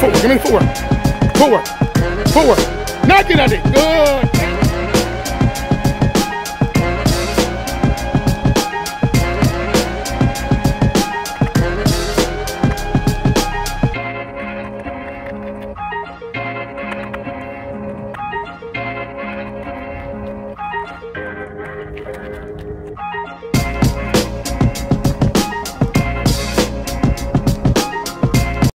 footwork. Give me the footwork. Footwork. Footwork. Knock it at it. Good.